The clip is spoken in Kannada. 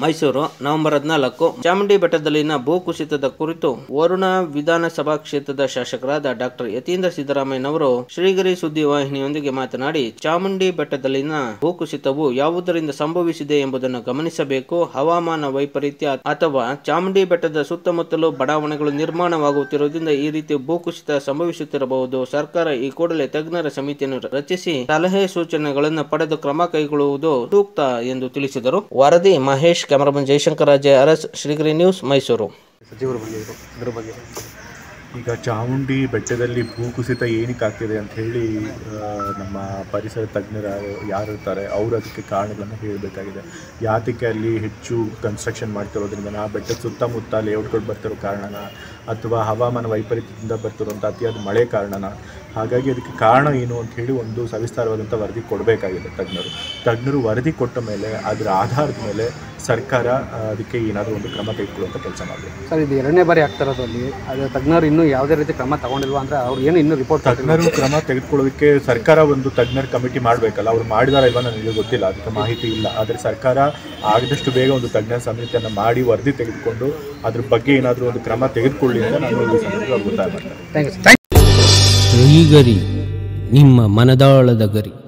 ಮೈಸೂರು ನವೆಂಬರ್ 14 ಚಾಮುಂಡಿ ಬೆಟ್ಟದಲ್ಲಿನ ಭೂಕುಸಿತದ ಕುರಿತು ವರುಣ ವಿಧಾನಸಭಾ ಕ್ಷೇತ್ರದ ಶಾಸಕರಾದ ಡಾಕ್ಟರ್ ಯತೀಂದ್ರ ಸಿದ್ದರಾಮಯ್ಯನವರು ಶ್ರೀಗರಿ ಸುದ್ದಿವಾಹಿನಿಯೊಂದಿಗೆ ಮಾತನಾಡಿ, ಚಾಮುಂಡಿ ಬೆಟ್ಟದಲ್ಲಿನ ಭೂಕುಸಿತವು ಯಾವುದರಿಂದ ಸಂಭವಿಸಿದೆ ಎಂಬುದನ್ನು ಗಮನಿಸಬೇಕು. ಹವಾಮಾನ ವೈಪರೀತ್ಯ ಅಥವಾ ಚಾಮುಂಡಿ ಬೆಟ್ಟದ ಸುತ್ತಮುತ್ತಲು ಬಡಾವಣೆಗಳು ನಿರ್ಮಾಣವಾಗುತ್ತಿರುವುದರಿಂದ ಈ ರೀತಿ ಭೂಕುಸಿತ ಸಂಭವಿಸುತ್ತಿರಬಹುದು. ಸರ್ಕಾರ ಈ ಕೂಡಲೇ ತಜ್ಞರ ಸಮಿತಿಯನ್ನು ರಚಿಸಿ ಸಲಹೆ ಸೂಚನೆಗಳನ್ನು ಪಡೆದು ಕ್ರಮ ಕೈಗೊಳ್ಳುವುದು ಸೂಕ್ತ ಎಂದು ತಿಳಿಸಿದರು. ವರದಿ ಮಹೇಶ್, ಕ್ಯಾಮರಾಮನ್ ಜಯಶಂಕರ್ ರಾಜೆ ಅರಸ್, ಶ್ರೀಗರಿ ನ್ಯೂಸ್, ಮೈಸೂರು. ಸಚಿವರು ಬಂದಿದ್ದರು, ಇದರ ಬಗ್ಗೆ ಈಗ ಚಾಮುಂಡಿ ಬೆಟ್ಟದಲ್ಲಿ ಭೂಕುಸಿತ ಏನಕ್ಕೆ ಆಗ್ತಿದೆ ಅಂತ ಹೇಳಿ ನಮ್ಮ ಪರಿಸರ ತಜ್ಞರು ಯಾರು ಇರ್ತಾರೆ ಅವರು ಅದಕ್ಕೆ ಕಾರಣಗಳನ್ನು ಹೇಳಬೇಕಾಗಿದೆ. ಯಾತಕ್ಕೆ ಅಲ್ಲಿ ಹೆಚ್ಚು ಕನ್ಸ್ಟ್ರಕ್ಷನ್ ಮಾಡ್ತಿರೋದ್ರಿಂದ ಆ ಬೆಟ್ಟದ ಸುತ್ತಮುತ್ತ ಲೇಔಟ್ಗಳು ಬರ್ತಿರೋ ಕಾರಣನ ಅಥವಾ ಹವಾಮಾನ ವೈಪರೀತ್ಯದಿಂದ ಬರ್ತಿರೋಂಥ ಅತಿಯಾದ ಮಳೆ ಕಾರಣನ, ಹಾಗಾಗಿ ಅದಕ್ಕೆ ಕಾರಣ ಏನು ಅಂತ ಹೇಳಿ ಒಂದು ಸವಿಸ್ತಾರವಾದಂಥ ವರದಿ ಕೊಡಬೇಕಾಗಿದೆ. ತಜ್ಞರು ವರದಿ ಕೊಟ್ಟ ಮೇಲೆ ಅದರ ಆಧಾರದ ಮೇಲೆ ಸರ್ಕಾರ ಅದಕ್ಕೆ ಏನಾದರೂ ಒಂದು ಕ್ರಮ ತೆಗೆದುಕೊಳ್ಳುವಂಥ ಕೆಲಸ ಮಾಡಬೇಕು. ಸರ್, ಇದು 2ನೇ ಬಾರಿ ಆಗ್ತಿರೋದು ಅಲ್ಲಿ. ಅದು ತಜ್ಞರು ಇನ್ನೂ ಯಾವುದೇ ರೀತಿ ಕ್ರಮ ತಗೊಂಡಿಲ್ವಾ ಅಂದರೆ ಅವ್ರು ಏನು ಇನ್ನೂ ರಿಪೋರ್ಟ್ ತಜ್ಞರು ಕ್ರಮ ತೆಗೆದುಕೊಳ್ಳೋದಕ್ಕೆ ಸರ್ಕಾರ ಒಂದು ತಜ್ಞರ ಕಮಿಟಿ ಮಾಡಬೇಕಲ್ಲ. ಅವ್ರು ಮಾಡಿದಾರ ಇಲ್ವಾ ನನಗೆ ಗೊತ್ತಿಲ್ಲ, ಅದಕ್ಕೆ ಮಾಹಿತಿ ಇಲ್ಲ. ಆದರೆ ಸರ್ಕಾರ ಆದಷ್ಟು ಬೇಗ ಒಂದು ತಜ್ಞರ ಸಮಿತಿಯನ್ನು ಮಾಡಿ ವರದಿ ತೆಗೆದುಕೊಂಡು ಅದ್ರ ಬಗ್ಗೆ ಏನಾದರೂ ಒಂದು ಕ್ರಮ ತೆಗೆದುಕೊಳ್ಳಿ ಅಂತ ನಾನು ಈ ಸಂದರ್ಭದಲ್ಲಿ ಒತ್ತಾಯ ಮಾಡ್ತೇನೆ. ಶ್ರೀಗರಿ, ನಿಮ್ಮ ಮನದಾಳದ ಗರಿ.